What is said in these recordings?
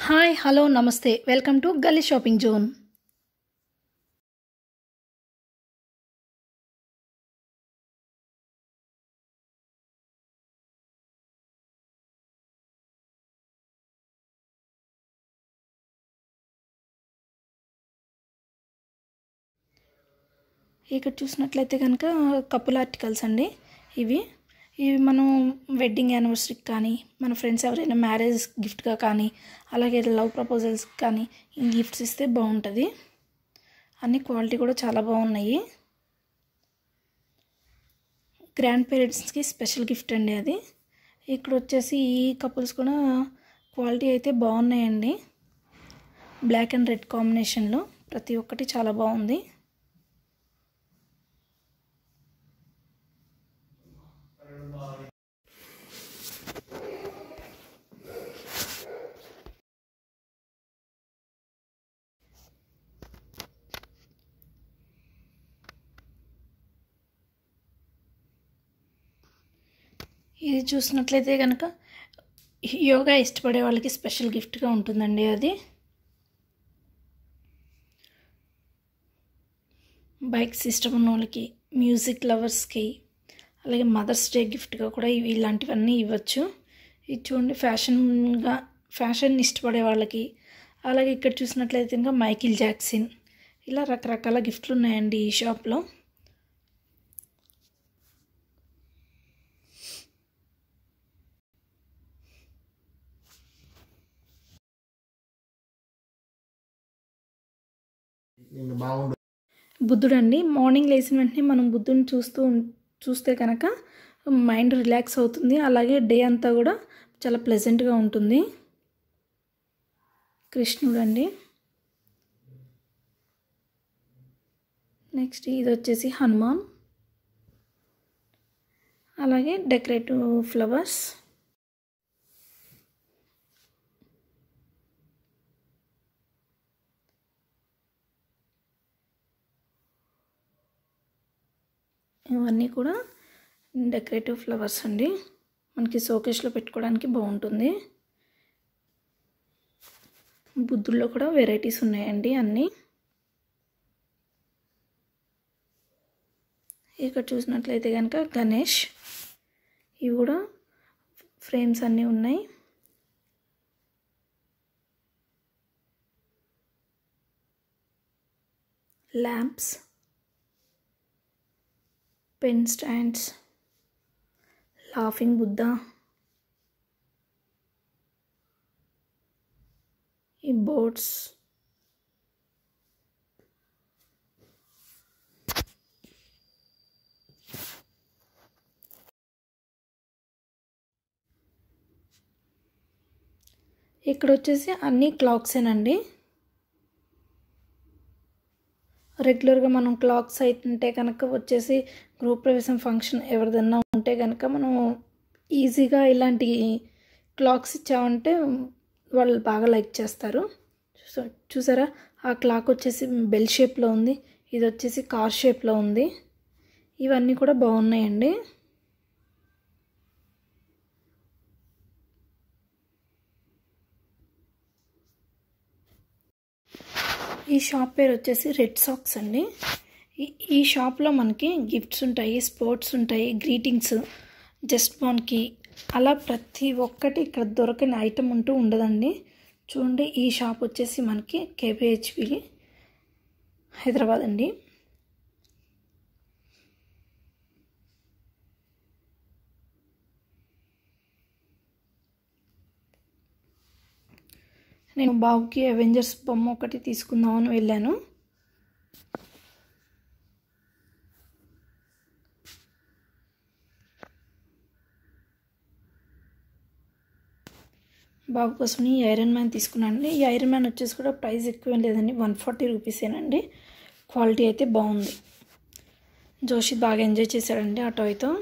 Hi hello నమస్తే welcome to Galli shopping zone. ఇక్కడ చూసినట్లయితే కనుక కపుల్ ఆర్టికల్స్ అండి. ఇవి మనం వెడ్డింగ్ యానివర్సరీకి కానీ మన ఫ్రెండ్స్ ఎవరైనా మ్యారేజ్ గిఫ్ట్గా కానీ అలాగే లవ్ ప్రపోజల్స్ కానీ గిఫ్ట్స్ ఇస్తే బాగుంటుంది. అన్ని క్వాలిటీ కూడా చాలా బాగున్నాయి. గ్రాండ్ పేరెంట్స్కి స్పెషల్ గిఫ్ట్ అండి అది. ఇక్కడ వచ్చేసి ఈ కపుల్స్ కూడా క్వాలిటీ అయితే బాగున్నాయండి. బ్లాక్ అండ్ రెడ్ కాంబినేషన్లో ప్రతి ఒక్కటి చాలా బాగుంది. ఇది చూసినట్లయితే కనుక యోగా ఇష్టపడే వాళ్ళకి స్పెషల్ గిఫ్ట్గా ఉంటుందండి. అది బైక్స్ ఇష్టం ఉన్న వాళ్ళకి, మ్యూజిక్ లవర్స్కి, అలాగే మదర్స్ డే గిఫ్ట్గా కూడా ఇలాంటివన్నీ ఇవ్వచ్చు. ఇది చూడండి, ఫ్యాషన్ ఇష్టపడే వాళ్ళకి. అలాగే ఇక్కడ చూసినట్లయితే ఇంకా మైకిల్ జాక్సన్, ఇలా రకరకాల గిఫ్ట్లు ఉన్నాయండి ఈ షాప్లో. బుద్ధుడు అండి. మార్నింగ్ లేచిన వెంటనే మనం బుద్ధుని చూస్తే కనుక మైండ్ రిలాక్స్ అవుతుంది. అలాగే డే అంతా కూడా చాలా ప్లెజెంట్గా ఉంటుంది. కృష్ణుడు అండి. నెక్స్ట్ ఇది వచ్చేసి హనుమాన్, అలాగే డెకరేటివ్ ఫ్లవర్స్. ఇవన్నీ కూడా డెకరేటివ్ ఫ్లవర్స్ అండి. మనకి షోకేస్లో పెట్టుకోవడానికి బాగుంటుంది. బుద్ధుల్లో కూడా వెరైటీస్ ఉన్నాయండి అన్నీ. ఇక్కడ చూసినట్లయితే కనుక గణేష్, ఇవి కూడా ఫ్రేమ్స్ అన్నీ ఉన్నాయి. Lamps, pen stands, laughing Buddha, ఈ బోర్డ్స్, ఇక్కడ వచ్చేసి అన్ని క్లాక్సేనండి. రెగ్యులర్గా మనం క్లాక్స్ అయితే కనుక వచ్చేసి గృహప్రవేశం ఫంక్షన్ ఎవరిదన్నా ఉంటే కనుక మనం ఈజీగా ఇలాంటి క్లాక్స్ ఇచ్చామంటే వాళ్ళు బాగా లైక్ చేస్తారు. చూసారా, ఆ క్లాక్ వచ్చేసి బెల్ షేప్లో ఉంది, ఇది వచ్చేసి కార్ షేప్లో ఉంది. ఇవన్నీ కూడా బాగున్నాయండి. ఈ షాప్ పేరు వచ్చేసి రెడ్ సాక్స్ అండి. ఈ షాప్లో మనకి గిఫ్ట్స్ ఉంటాయి, స్పోర్ట్స్ ఉంటాయి, గ్రీటింగ్స్, జస్ట్ బాన్కి, అలా ప్రతి ఒక్కటి ఇక్కడ దొరకని ఐటమ్ ఉంటూ ఉండదండి. చూడండి, ఈ షాప్ వచ్చేసి మనకి కేపీహెచ్పి హైదరాబాద్ అండి. నేను బాబుకి అవెంజర్స్ బొమ్మ ఒకటి తీసుకుందామని వెళ్ళాను. బాబు కోసం ఈ ఐరన్ మ్యాన్ తీసుకున్నానండి. ఈ ఐరన్ మ్యాన్ వచ్చేసి కూడా ప్రైస్ ఎక్కువ లేదండి, 140 రూపీసేనండి. క్వాలిటీ అయితే బాగుంది. జోషి బాగా ఎంజాయ్ చేశాడండి ఆ టాయ్తో.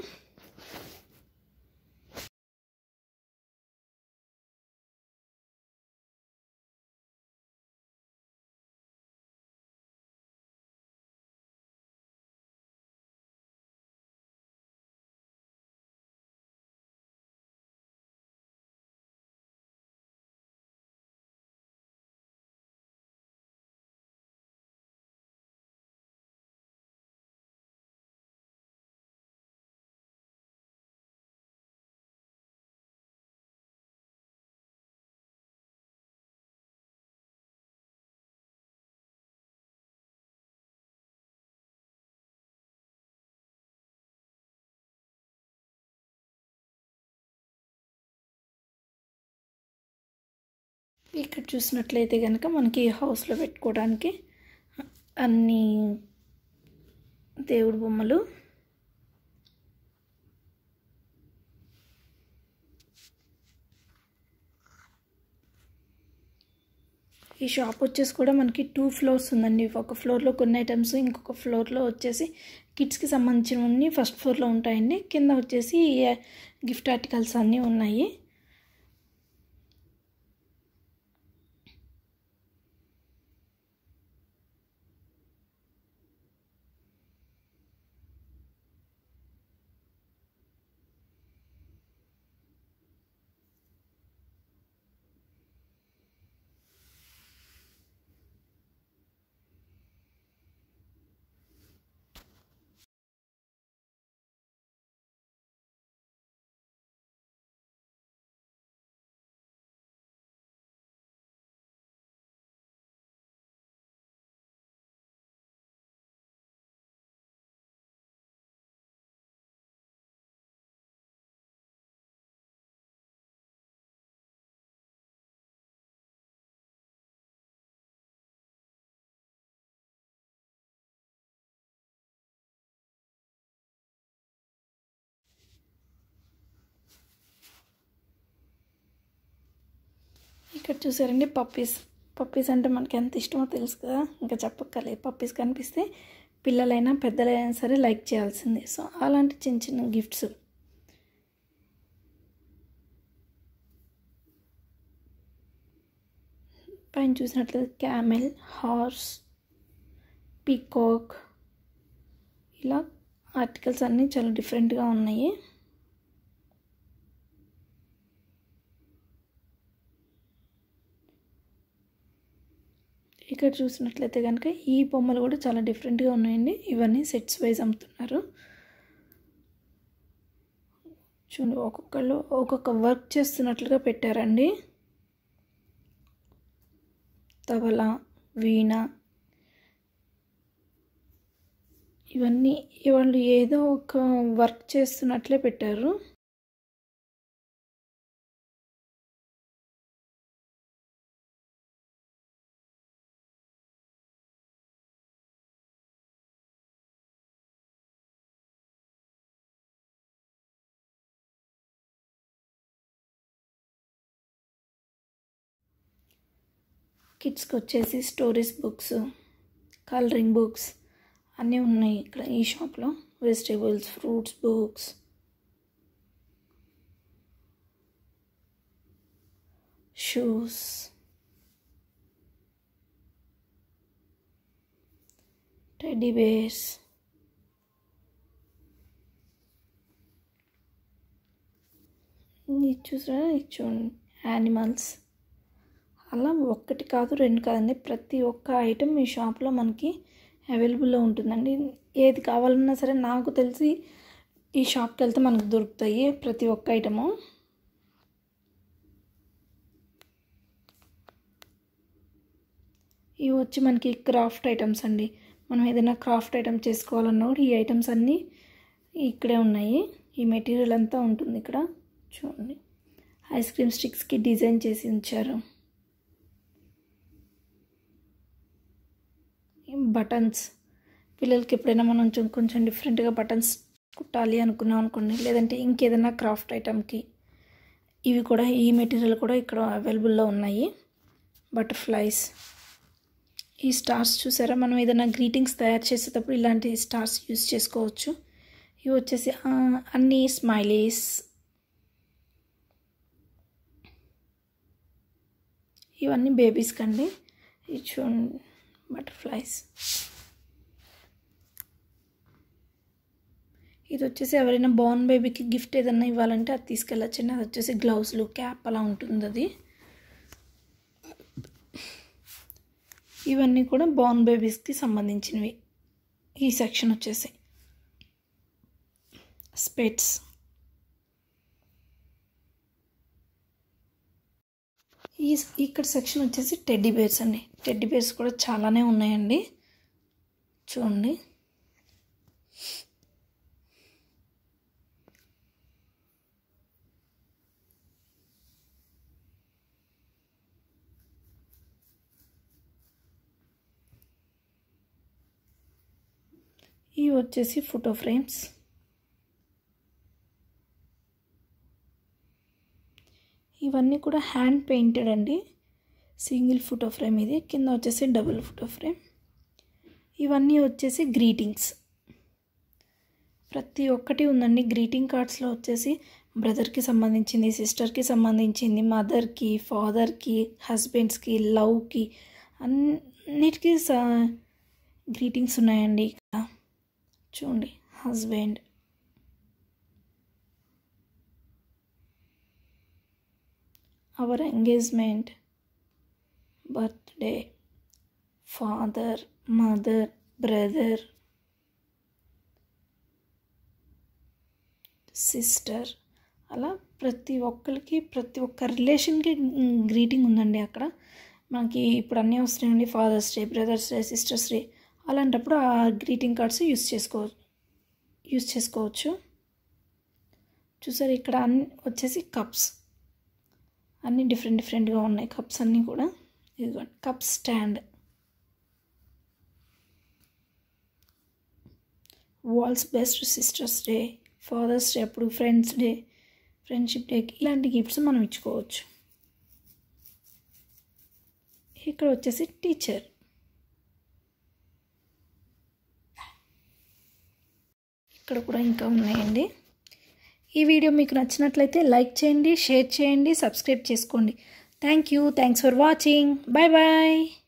ఇక్కడ చూసినట్లయితే కనుక మనకి హౌస్లో పెట్టుకోవడానికి అన్ని దేవుడి బొమ్మలు. ఈ షాప్ వచ్చేసి కూడా మనకి 2 ఫ్లోర్స్ ఉందండి. ఒక ఫ్లోర్లో కొన్ని ఐటమ్స్, ఇంకొక ఫ్లోర్లో వచ్చేసి కిడ్స్కి సంబంధించినవన్నీ ఫస్ట్ ఫ్లోర్లో ఉంటాయండి. కింద వచ్చేసి గిఫ్ట్ ఆర్టికల్స్ అన్నీ ఉన్నాయి. ఇక్కడ చూసారండి పప్పీస్ అంటే మనకి ఎంత ఇష్టమో తెలుసు కదా, ఇంకా చెప్పక్కర్లేదు. పప్పీస్ కనిపిస్తే పిల్లలైనా పెద్దలైనా సరే లైక్ చేయాల్సిందే. సో అలాంటి చిన్న చిన్న గిఫ్ట్స్. పైన చూసినట్లయితే క్యామెల్, హార్స్, పీకాక్, ఇలా ఆర్టికల్స్ అన్నీ చాలా డిఫరెంట్గా ఉన్నాయి. ఇక్కడ చూసినట్లయితే కనుక ఈ బొమ్మలు కూడా చాలా డిఫరెంట్గా ఉన్నాయండి. ఇవన్నీ సెట్స్ వైజ్ అమ్ముతున్నారు. చూడండి, ఒక్కొక్కళ్ళు ఒక్కొక్క వర్క్ చేస్తున్నట్లుగా పెట్టారండి. తబలా, వీణ, ఇవన్నీ వాళ్ళు ఏదో ఒక వర్క్ చేస్తున్నట్లే పెట్టారు. కిడ్స్కి వచ్చేసి స్టోరీస్ బుక్స్, కలరింగ్ బుక్స్ అన్నీ ఉన్నాయి ఇక్కడ ఈ షాప్లో. Vegetables, fruits books, shoes, teddy bears, ఇది చూసారా, ఇది చూడండి యానిమల్స్. అలా ఒక్కటి కాదు, రెండు కాదండి, ప్రతి ఒక్క ఐటెం ఈ షాప్లో మనకి అవైలబుల్లో ఉంటుందండి. ఏది కావాలన్నా సరే నాకు తెలిసి ఈ షాప్కి వెళ్తే మనకు దొరుకుతాయి ప్రతి ఒక్క ఐటము. ఇవి వచ్చి మనకి క్రాఫ్ట్ ఐటమ్స్ అండి. మనం ఏదైనా క్రాఫ్ట్ ఐటమ్ చేసుకోవాలన్నా కూడా ఈ ఐటమ్స్ అన్నీ ఇక్కడే ఉన్నాయి. ఈ మెటీరియల్ అంతా ఉంటుంది ఇక్కడ. చూడండి, ఐస్ క్రీమ్ స్టిక్స్కి డిజైన్ చేసి ఉంచారు. బటన్స్, పిల్లలకి ఎప్పుడైనా మనం కొంచెం డిఫరెంట్గా బటన్స్ కుట్టాలి అనుకున్నాం అనుకోండి, లేదంటే ఇంకేదైనా క్రాఫ్ట్ ఐటమ్కి ఇవి కూడా, ఈ మెటీరియల్ కూడా ఇక్కడ అవైలబుల్లో ఉన్నాయి. బటర్ఫ్లైస్, ఈ స్టార్స్ చూసారా, మనం ఏదైనా గ్రీటింగ్స్ తయారు చేసేటప్పుడు ఇలాంటి స్టార్స్ యూస్ చేసుకోవచ్చు. ఇవి వచ్చేసి అన్నీ స్మైలీస్. ఇవన్నీ బేబీస్కి అండి. ఇవి చూడండి బటర్ఫ్లైస్. ఇది వచ్చేసి ఎవరైనా బోర్న్ బేబీకి గిఫ్ట్ ఏదైనా ఇవ్వాలంటే అది తీసుకెళ్ళచ్చండి. అది వచ్చేసి గ్లౌస్లు, క్యాప్ అలా ఉంటుంది అది. ఇవన్నీ కూడా బోర్న్ బేబీస్కి సంబంధించినవి. ఈ సెక్షన్ వచ్చేసి స్పెట్స్. ఇక్కడ సెక్షన్ వచ్చేసి టెడ్డీ బేర్స్ అండి. టెడ్డీ బేర్స్ కూడా చాలానే ఉన్నాయండి. చూడండి, ఇవి వచ్చేసి ఫోటో ఫ్రేమ్స్. ఇవన్నీ కూడా హ్యాండ్ పెయింటెడ్ అండి. సింగిల్ ఫోటో ఫ్రేమ్ ఇది, కింద వచ్చేసి డబుల్ ఫోటో ఫ్రేమ్. ఇవన్నీ వచ్చేసి గ్రీటింగ్స్. ప్రతి ఒక్కటి ఉందండి. గ్రీటింగ్ కార్డ్స్లో వచ్చేసి బ్రదర్కి సంబంధించింది, సిస్టర్కి సంబంధించింది, మదర్కి, ఫాదర్కి, హస్బెండ్స్కి, లవ్కి, అన్నిటికీ గ్రీటింగ్స్ ఉన్నాయండి. ఇక్కడ చూడండి, husband, our engagement, birthday, father, mother, brother, sister, అలా ప్రతి ఒక్కరికి ప్రతి ఒక్క రిలేషన్కి గ్రీటింగ్ ఉందండి. అక్కడ మనకి ఇప్పుడు అన్నీ వస్తున్నాయండి, fathers day, brothers day, sisters day. అలాంటప్పుడు ఆ గ్రీటింగ్ కార్డ్స్ యూస్ చేసుకోవచ్చు. చూసారు, ఇక్కడ అన్ని వచ్చేసి కప్స్, అన్నీ డిఫరెంట్గా ఉన్నాయి కప్స్ అన్నీ కూడా. ఇదిగోండి cup stand, world's best, sisters day, fathers day, అప్పుడు ఫ్రెండ్స్ డే, ఫ్రెండ్షిప్ డేకి ఇలాంటి గిఫ్ట్స్ మనం ఇచ్చుకోవచ్చు. ఇక్కడ వచ్చేసి టీచర్. ఇక్కడ కూడా ఇంకా ఉన్నాయండి. ఈ వీడియో మీకు నచ్చినట్లయితే లైక్ చేయండి, షేర్ చేయండి, సబ్స్క్రైబ్ చేసుకోండి. Thanks for watching. Bye bye.